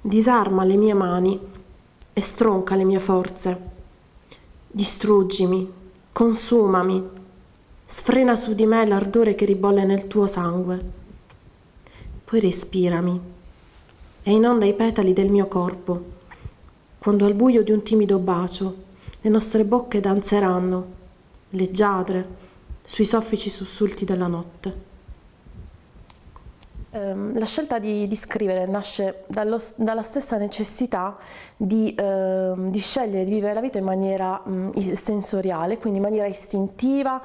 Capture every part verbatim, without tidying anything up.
Disarma le mie mani e stronca le mie forze. Distruggimi, consumami, sfrena su di me l'ardore che ribolle nel tuo sangue. Poi respirami e inonda i petali del mio corpo, quando al buio di un timido bacio le nostre bocche danzeranno, leggiadre, sui soffici sussulti della notte. La scelta di, di scrivere nasce dallo, dalla stessa necessità di, eh, di scegliere di vivere la vita in maniera mh, sensoriale, quindi in maniera istintiva,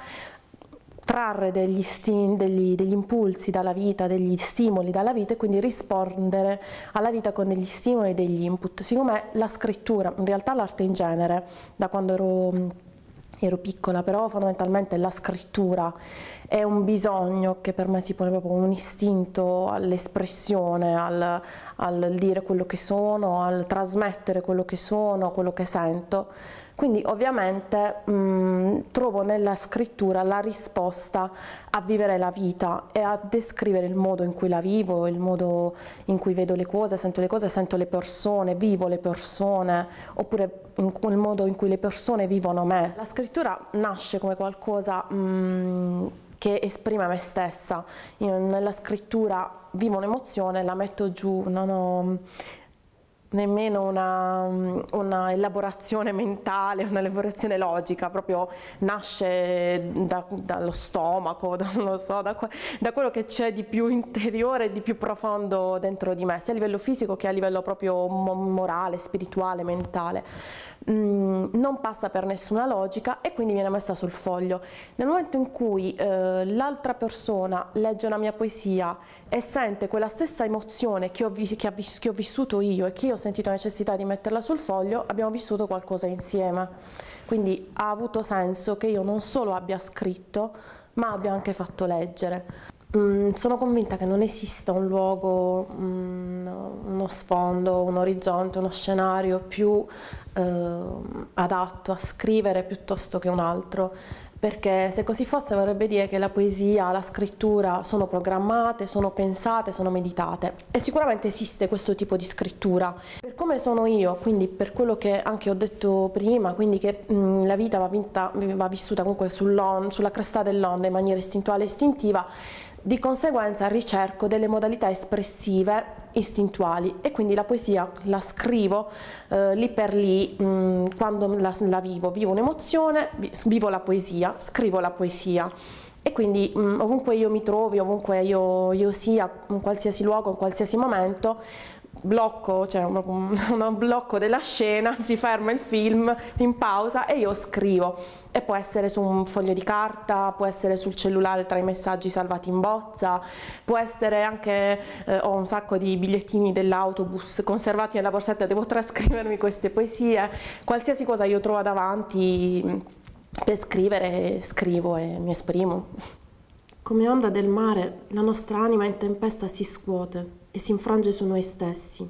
trarre degli, degli, degli impulsi dalla vita, degli stimoli dalla vita e quindi rispondere alla vita con degli stimoli e degli input. Siccome la scrittura, in realtà l'arte in genere, da quando ero... ero piccola, però fondamentalmente la scrittura è un bisogno che per me si pone proprio come un istinto all'espressione, al, al dire quello che sono, al trasmettere quello che sono, quello che sento. Quindi ovviamente mh, trovo nella scrittura la risposta a vivere la vita e a descrivere il modo in cui la vivo, il modo in cui vedo le cose, sento le cose, sento le persone, vivo le persone, oppure in quel modo in cui le persone vivono me. La scrittura nasce come qualcosa mh, che esprime me stessa. Io nella scrittura vivo un'emozione, la metto giù, non ho nemmeno una, una elaborazione mentale, una elaborazione logica, proprio nasce da, dallo stomaco, da, non lo so, da, da quello che c'è di più interiore, di più profondo dentro di me, sia a livello fisico che a livello proprio morale, spirituale, mentale. Mm, non passa per nessuna logica e quindi viene messa sul foglio. Nel momento in cui eh, l'altra persona legge una mia poesia e sente quella stessa emozione che ho, che, ha, che ho vissuto io e che io ho sentito la necessità di metterla sul foglio, abbiamo vissuto qualcosa insieme. Quindi ha avuto senso che io non solo abbia scritto, ma abbia anche fatto leggere. Mm, sono convinta che non esista un luogo, mm, uno sfondo, un orizzonte, uno scenario più eh, adatto a scrivere piuttosto che un altro, perché se così fosse vorrebbe dire che la poesia, la scrittura sono programmate, sono pensate, sono meditate e sicuramente esiste questo tipo di scrittura. Per come sono io, quindi per quello che anche ho detto prima, quindi che mh, la vita va, vinta, va vissuta comunque sulla cresta dell'onda in maniera istintuale e istintiva, di conseguenza ricerco delle modalità espressive istintuali e quindi la poesia la scrivo eh, lì per lì mh, quando la, la vivo, vivo un'emozione, vivo la poesia, scrivo la poesia e quindi mh, ovunque io mi trovi, ovunque io, io sia, in qualsiasi luogo, in qualsiasi momento, blocco, cioè un, un blocco della scena, si ferma il film in pausa e io scrivo e può essere su un foglio di carta, può essere sul cellulare tra i messaggi salvati in bozza, può essere anche, eh, ho un sacco di bigliettini dell'autobus conservati nella borsetta, devo trascrivermi queste poesie, qualsiasi cosa io trovo davanti per scrivere, scrivo e mi esprimo. Come onda del mare, la nostra anima in tempesta si scuote e si infrange su noi stessi.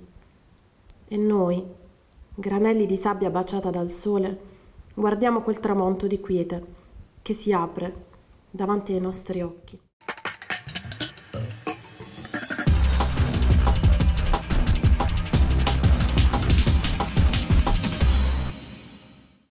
E noi, granelli di sabbia baciata dal sole, guardiamo quel tramonto di quiete che si apre davanti ai nostri occhi.